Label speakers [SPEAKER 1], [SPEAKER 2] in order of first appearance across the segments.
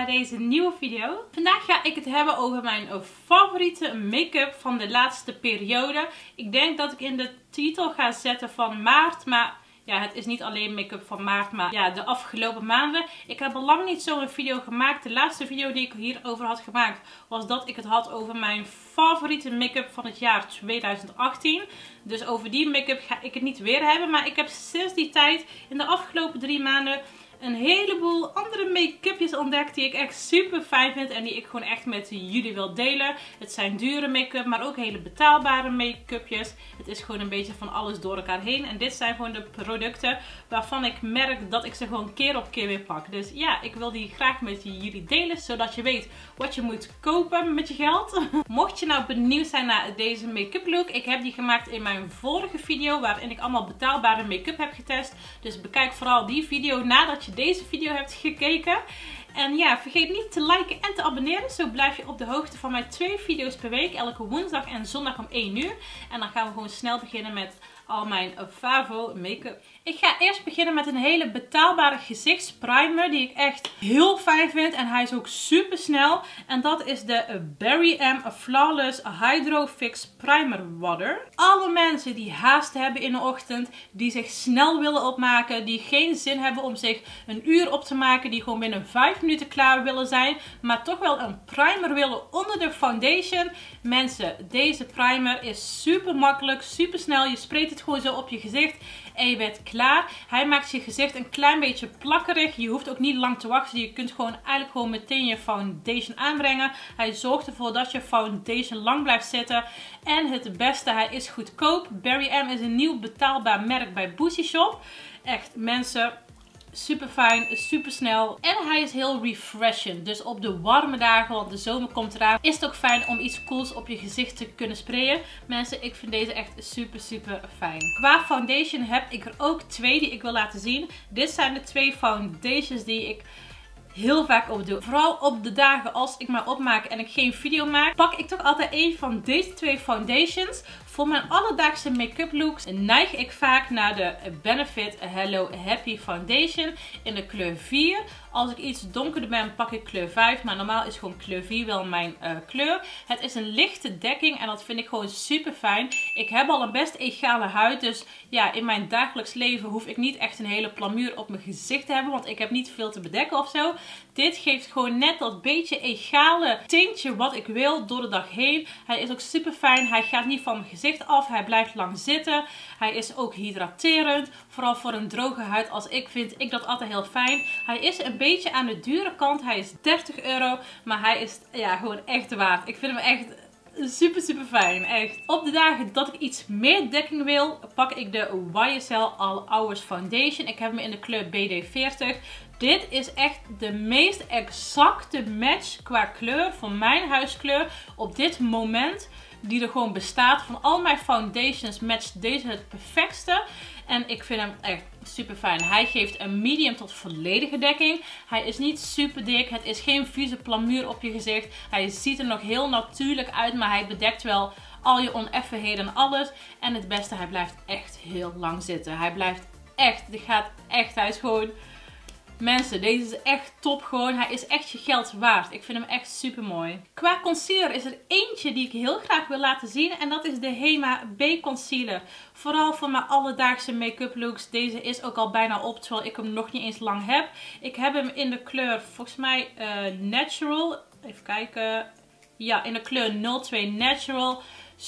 [SPEAKER 1] deze nieuwe video. Vandaag ga ik het hebben over mijn favoriete make-up van de laatste periode. Ik denk dat ik in de titel ga zetten van maart, maar ja, het is niet alleen make-up van maart, maar ja, de afgelopen maanden. Ik heb al lang niet zo'n video gemaakt. De laatste video die ik hierover had gemaakt was dat ik het had over mijn favoriete make-up van het jaar 2018. Dus over die make-up ga ik het niet weer hebben. Maar ik heb sinds die tijd, in de afgelopen 3 maanden, een heleboel andere make-upjes ontdekt die ik echt super fijn vind en die ik gewoon echt met jullie wil delen. Het zijn dure make-up, maar ook hele betaalbare make-upjes. Het is gewoon een beetje van alles door elkaar heen. En dit zijn gewoon de producten waarvan ik merk dat ik ze gewoon keer op keer weer pak. Dus ja, ik wil die graag met jullie delen, zodat je weet wat je moet kopen met je geld. Mocht je nou benieuwd zijn naar deze make-up look, ik heb die gemaakt in mijn vorige video waarin ik allemaal betaalbare make-up heb getest. Dus bekijk vooral die video nadat je deze video hebt gekeken. En ja, vergeet niet te liken en te abonneren. Zo blijf je op de hoogte van mijn 2 video's per week. Elke woensdag en zondag om 1 uur. En dan gaan we gewoon snel beginnen met al mijn Favo make-up. Ik ga eerst beginnen met een hele betaalbare gezichtsprimer die ik echt heel fijn vind. En hij is ook super snel. En dat is de Barry M Flawless Hydro Fix Primer Water. Alle mensen die haast hebben in de ochtend, die zich snel willen opmaken, die geen zin hebben om zich een uur op te maken, die gewoon binnen 5 minuten klaar willen zijn, maar toch wel een primer willen onder de foundation. Mensen, deze primer is super makkelijk, super snel. Je spreekt het gewoon zo op je gezicht en je bent klaar. Hij maakt je gezicht een klein beetje plakkerig. Je hoeft ook niet lang te wachten. Je kunt gewoon eigenlijk gewoon meteen je foundation aanbrengen. Hij zorgt ervoor dat je foundation lang blijft zitten. En het beste, hij is goedkoop. Barry M is een nieuw betaalbaar merk bij Boosie Shop. Echt mensen, super fijn, super snel. En hij is heel refreshing. Dus op de warme dagen, want de zomer komt eraan, is het ook fijn om iets cools op je gezicht te kunnen sprayen. Mensen, ik vind deze echt super fijn. Qua foundation heb ik er ook 2 die ik wil laten zien. Dit zijn de 2 foundations die ik heel vaak op doe. Vooral op de dagen als ik me opmaak en ik geen video maak, pak ik toch altijd een van deze 2 foundations. Voor mijn alledaagse make-up looks neig ik vaak naar de Benefit Hello Happy Foundation in de kleur 4. Als ik iets donkerder ben, pak ik kleur 5. Maar normaal is gewoon kleur 4 wel mijn kleur. Het is een lichte dekking en dat vind ik gewoon super fijn. Ik heb al een best egale huid. Dus ja, in mijn dagelijks leven hoef ik niet echt een hele plamuur op mijn gezicht te hebben. Want ik heb niet veel te bedekken of zo. Dit geeft gewoon net dat beetje egale tintje wat ik wil door de dag heen. Hij is ook super fijn. Hij gaat niet van mijn gezicht af. Hij blijft lang zitten. Hij is ook hydraterend. Vooral voor een droge huid als ik vind ik dat altijd heel fijn. Hij is een beetje aan de dure kant. Hij is €30. Maar hij is ja gewoon echt waard. Ik vind hem echt super fijn. Echt. Op de dagen dat ik iets meer dekking wil, pak ik de YSL All Hours Foundation. Ik heb hem in de kleur BD40. Dit is echt de meest exacte match qua kleur van mijn huiskleur op dit moment die er gewoon bestaat. Van al mijn foundations matcht deze het perfectste. En ik vind hem echt super fijn. Hij geeft een medium tot volledige dekking. Hij is niet super dik. Het is geen vieze plamuur op je gezicht. Hij ziet er nog heel natuurlijk uit. Maar hij bedekt wel al je oneffenheden en alles. En het beste, hij blijft echt heel lang zitten. Hij blijft echt, hij is gewoon... Mensen, deze is echt top gewoon. Hij is echt je geld waard. Ik vind hem echt super mooi. Qua concealer is er eentje die ik heel graag wil laten zien. En dat is de Hema B Concealer. Vooral voor mijn alledaagse make-up looks. Deze is ook al bijna op, terwijl ik hem nog niet eens lang heb. Ik heb hem in de kleur, volgens mij Natural. Even kijken. Ja, in de kleur 02 Natural.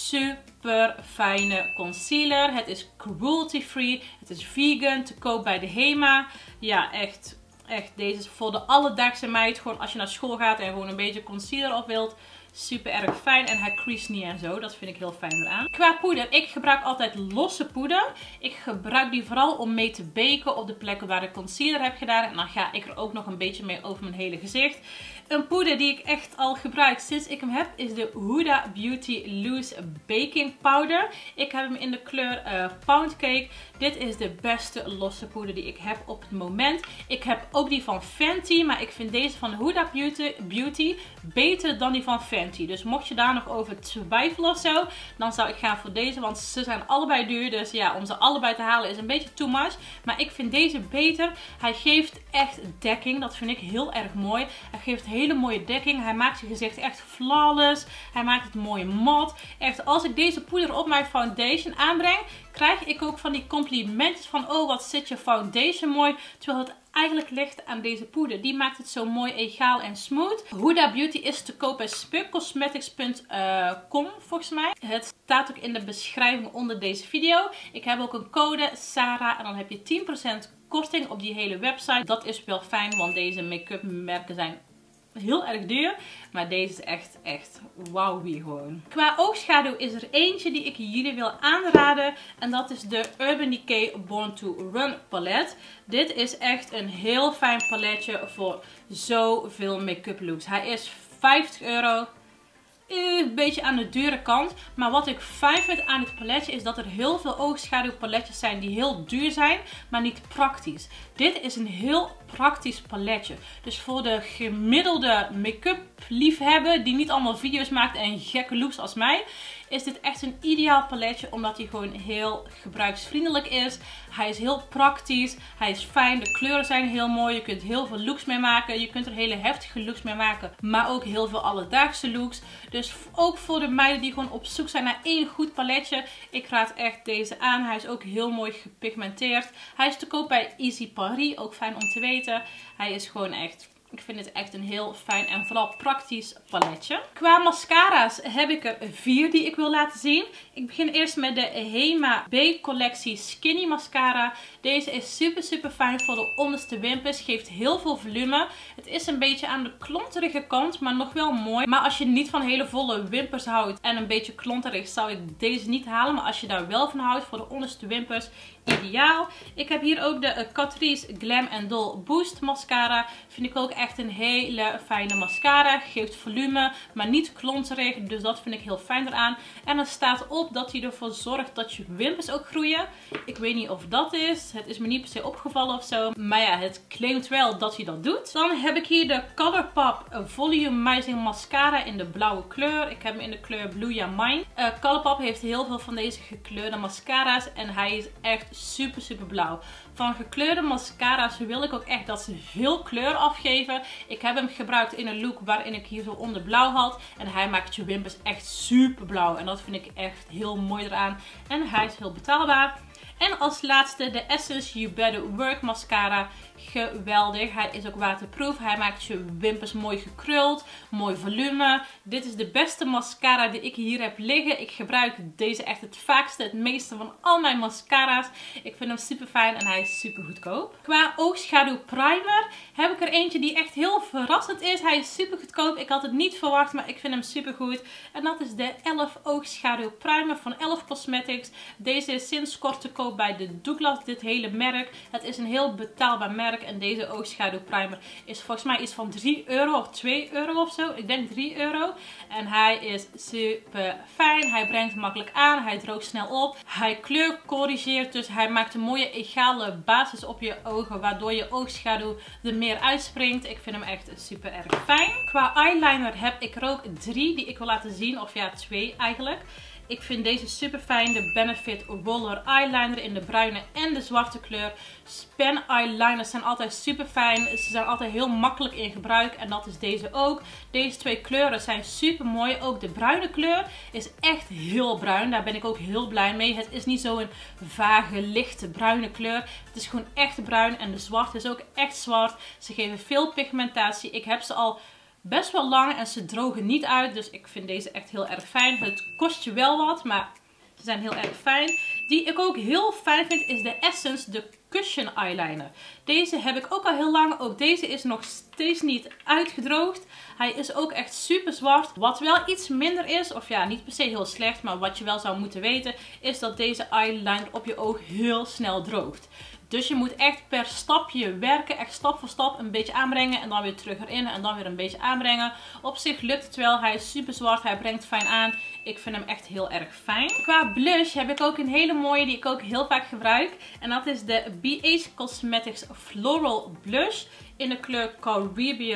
[SPEAKER 1] Super fijne concealer. Het is cruelty free. Het is vegan. Te koop bij de Hema. Ja, echt. Deze is voor de alledaagse meid. Gewoon als je naar school gaat en gewoon een beetje concealer op wilt. Super erg fijn. En hij crease niet en zo. Dat vind ik heel fijn eraan. Qua poeder. Ik gebruik altijd losse poeder. Ik gebruik die vooral om mee te baken op de plekken waar ik concealer heb gedaan. En dan ga ik er ook nog een beetje mee over mijn hele gezicht. Een poeder die ik echt al gebruik sinds ik hem heb is de Huda Beauty Loose Baking Powder. Ik heb hem in de kleur Pound Cake. Dit is de beste losse poeder die ik heb op het moment. Ik heb ook die van Fenty, maar ik vind deze van Huda Beauty beter dan die van Fenty. Fenty. Dus mocht je daar nog over twijfelen of zo, dan zou ik gaan voor deze. Want ze zijn allebei duur. Dus ja, om ze allebei te halen is een beetje too much. Maar ik vind deze beter. Hij geeft echt dekking. Dat vind ik heel erg mooi. Hij geeft hele mooie dekking. Hij maakt je gezicht echt flawless. Hij maakt het mooi mat. Echt, als ik deze poeder op mijn foundation aanbreng, krijg ik ook van die complimentjes van, oh wat zit je foundation mooi. Terwijl het eigenlijk ligt aan deze poeder. Die maakt het zo mooi egaal en smooth. Huda Beauty is te koop bij spukcosmetics.com volgens mij. Het staat ook in de beschrijving onder deze video. Ik heb ook een code Sarah en dan heb je 10% korting op die hele website. Dat is wel fijn, want deze make-up merken zijn heel erg duur. Maar deze is echt wauw wie gewoon. Qua oogschaduw is er eentje die ik jullie wil aanraden. En dat is de Urban Decay Born to Run palet. Dit is echt een heel fijn paletje voor zoveel make-up looks. Hij is €50. Een beetje aan de dure kant. Maar wat ik fijn vind aan dit paletje is dat er heel veel oogschaduwpaletjes zijn die heel duur zijn, maar niet praktisch. Dit is een heel praktisch paletje. Dus voor de gemiddelde make-up liefhebber die niet allemaal video's maakt en gekke looks als mij, is dit echt een ideaal paletje omdat hij gewoon heel gebruiksvriendelijk is. Hij is heel praktisch. Hij is fijn. De kleuren zijn heel mooi. Je kunt heel veel looks mee maken. Je kunt er hele heftige looks mee maken. Maar ook heel veel alledaagse looks. Dus ook voor de meiden die gewoon op zoek zijn naar één goed paletje. Ik raad echt deze aan. Hij is ook heel mooi gepigmenteerd. Hij is te koop bij Easy Paris. Ook fijn om te weten. Hij is gewoon echt... Ik vind het echt een heel fijn en vooral praktisch paletje. Qua mascara's heb ik er 4 die ik wil laten zien. Ik begin eerst met de Hema B collectie Skinny Mascara. Deze is super fijn voor de onderste wimpers. Geeft heel veel volume. Het is een beetje aan de klonterige kant, maar nog wel mooi. Maar als je niet van hele volle wimpers houdt en een beetje klonterig, zou ik deze niet halen. Maar als je daar wel van houdt voor de onderste wimpers, ideaal. Ik heb hier ook de Catrice Glam Doll Boost Mascara. Vind ik ook echt een hele fijne mascara. Geeft volume, maar niet klonterig. Dus dat vind ik heel fijn eraan. En er staat op dat hij ervoor zorgt dat je wimpers ook groeien. Ik weet niet of dat is. Het is me niet per se opgevallen of zo. Maar ja, het claimt wel dat hij dat doet. Dan heb ik hier de Colourpop Volumizing Mascara in de blauwe kleur. Ik heb hem in de kleur Blue Ya Mine. Colourpop heeft heel veel van deze gekleurde mascara's. En hij is echt super blauw. Van gekleurde mascara's wil ik ook echt dat ze veel kleur afgeven. Ik heb hem gebruikt in een look waarin ik hier zo onder blauw had. En hij maakt je wimpers echt super blauw. En dat vind ik echt heel mooi eraan. En hij is heel betaalbaar. En als laatste de Essence You Better Work Mascara. Geweldig. Hij is ook waterproof. Hij maakt je wimpers mooi gekruld. Mooi volume. Dit is de beste mascara die ik hier heb liggen. Ik gebruik deze echt het vaakste, het meeste van al mijn mascara's. Ik vind hem super fijn en hij is super goedkoop. Qua oogschaduw primer heb ik er eentje die echt heel verrassend is. Hij is super goedkoop. Ik had het niet verwacht, maar ik vind hem super goed. En dat is de Elf Oogschaduw Primer van Elf Cosmetics. Deze is sinds kort te koop bij de Douglas, dit hele merk. Het is een heel betaalbaar merk. En deze oogschaduw primer is volgens mij iets van €3 of €2 of zo. Ik denk €3. En hij is super fijn. Hij brengt makkelijk aan. Hij droogt snel op. Hij kleurcorrigeert. Dus hij maakt een mooie egale basis op je ogen. Waardoor je oogschaduw er meer uitspringt. Ik vind hem echt super erg fijn. Qua eyeliner heb ik er ook 3 die ik wil laten zien. Of ja, 2 eigenlijk. Ik vind deze super fijn. De Benefit Roller Eyeliner in de bruine en de zwarte kleur. Pen eyeliners zijn altijd super fijn. Ze zijn altijd heel makkelijk in gebruik. En dat is deze ook. Deze 2 kleuren zijn super mooi. Ook de bruine kleur is echt heel bruin. Daar ben ik ook heel blij mee. Het is niet zo'n vage, lichte bruine kleur. Het is gewoon echt bruin. En de zwarte is ook echt zwart. Ze geven veel pigmentatie. Ik heb ze al best wel lang en ze drogen niet uit. Dus ik vind deze echt heel erg fijn. Het kost je wel wat, maar ze zijn heel erg fijn. Die ik ook heel fijn vind is de Essence, de Cushion Eyeliner. Deze heb ik ook al heel lang. Ook deze is nog steeds niet uitgedroogd. Hij is ook echt super zwart. Wat wel iets minder is, of ja, niet per se heel slecht, maar wat je wel zou moeten weten, is dat deze eyeliner op je oog heel snel droogt. Dus je moet echt per stapje werken, echt stap voor stap een beetje aanbrengen en dan weer terug erin en dan weer een beetje aanbrengen. Op zich lukt het wel, hij is super zwart, hij brengt fijn aan. Ik vind hem echt heel erg fijn. Qua blush heb ik ook een hele mooie die ik ook heel vaak gebruik. En dat is de BH Cosmetics Floral Blush in de kleur Caribbean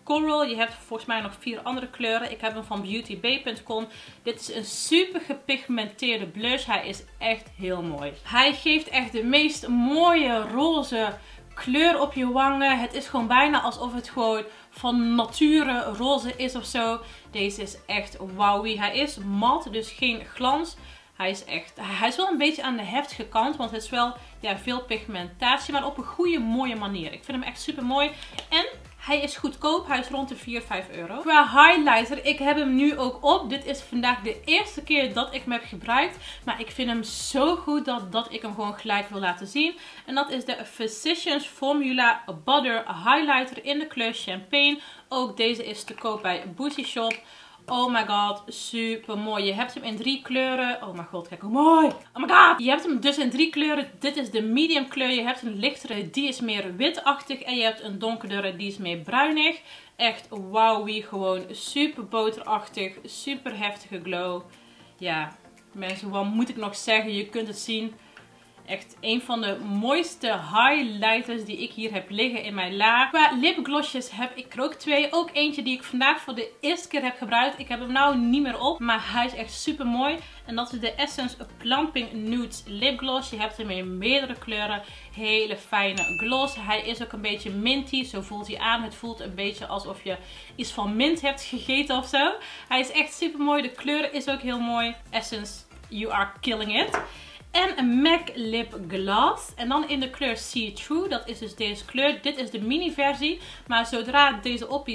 [SPEAKER 1] coral. Je hebt volgens mij nog 4 andere kleuren. Ik heb hem van beautybay.com. Dit is een super gepigmenteerde blush. Hij is echt heel mooi. Hij geeft echt de meest mooie roze kleur op je wangen. Het is gewoon bijna alsof het gewoon van nature roze is of zo. Deze is echt wowie. Hij is mat, dus geen glans. Hij is wel een beetje aan de heftige kant, want het is wel veel pigmentatie, maar op een goede, mooie manier. Ik vind hem echt super mooi. En hij is goedkoop. Hij is rond de 4-5 euro. Qua highlighter, ik heb hem nu ook op. Dit is vandaag de eerste keer dat ik hem heb gebruikt. Maar ik vind hem zo goed dat ik hem gewoon gelijk wil laten zien. En dat is de Physicians Formula Butter Highlighter in de kleur Champagne. Ook deze is te koop bij Booty Shop. Oh my god, super mooi. Je hebt hem in 3 kleuren. Oh my god, kijk hoe mooi. Oh my god. Je hebt hem dus in 3 kleuren. Dit is de medium kleur. Je hebt een lichtere, die is meer witachtig. En je hebt een donkerdere, die is meer bruinig. Echt wowie, gewoon super boterachtig. Super heftige glow. Ja, mensen, wat moet ik nog zeggen? Je kunt het zien. Echt een van de mooiste highlighters die ik hier heb liggen in mijn la. Qua lipglossjes heb ik er ook 2. Ook eentje die ik vandaag voor de eerste keer heb gebruikt. Ik heb hem nou niet meer op, maar hij is echt super mooi. En dat is de Essence Plumping Nudes lipgloss. Je hebt hem in meerdere kleuren. Hele fijne gloss. Hij is ook een beetje minty. Zo voelt hij aan. Het voelt een beetje alsof je iets van mint hebt gegeten of zo. Hij is echt super mooi. De kleur is ook heel mooi. Essence, you are killing it. En een MAC Lip Gloss. En dan in de kleur See Through. Dat is dus deze kleur. Dit is de mini versie. Maar zodra deze op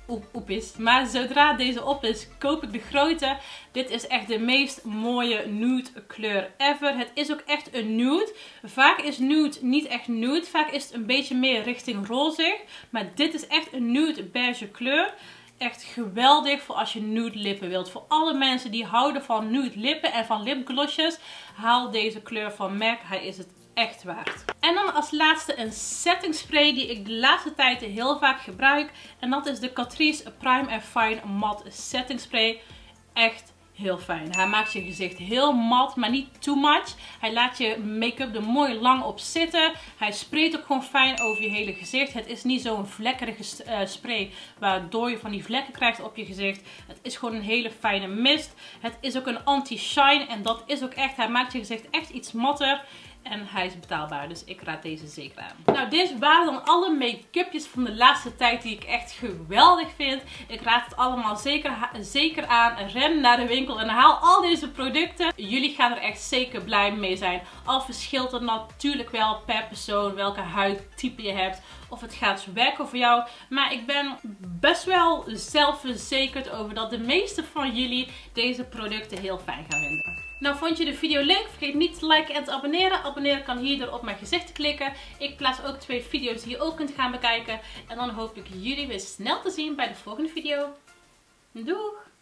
[SPEAKER 1] is, koop ik de grote. Dit is echt de meest mooie nude kleur ever. Het is ook echt een nude. Vaak is nude niet echt nude. Vaak is het een beetje meer richting rozig. Maar dit is echt een nude beige kleur. Echt geweldig voor als je nude lippen wilt. Voor alle mensen die houden van nude lippen en van lipglossjes. Haal deze kleur van MAC. Hij is het echt waard. En dan als laatste een setting spray die ik de laatste tijd heel vaak gebruik. En dat is de Catrice Prime & Fine Matte Setting Spray. Echt heel fijn. Hij maakt je gezicht heel mat, maar niet too much. Hij laat je make-up er mooi lang op zitten. Hij sprayt ook gewoon fijn over je hele gezicht. Het is niet zo'n vlekkerige spray waardoor je van die vlekken krijgt op je gezicht. Het is gewoon een hele fijne mist. Het is ook een anti-shine en dat is ook echt. Hij maakt je gezicht echt iets matter. En hij is betaalbaar, dus ik raad deze zeker aan. Nou, dit waren dan alle make-upjes van de laatste tijd die ik echt geweldig vind. Ik raad het allemaal zeker aan. Ren naar de winkel en haal al deze producten. Jullie gaan er echt zeker blij mee zijn. Al verschilt het natuurlijk wel per persoon welke huidtype je hebt. Of het gaat werken voor jou. Maar ik ben best wel zelfverzekerd over dat de meeste van jullie deze producten heel fijn gaan vinden. Nou, vond je de video leuk? Vergeet niet te liken en te abonneren. Abonneren kan hier door op mijn gezicht te klikken. Ik plaats ook 2 video's die je ook kunt gaan bekijken. En dan hoop ik jullie weer snel te zien bij de volgende video. Doeg!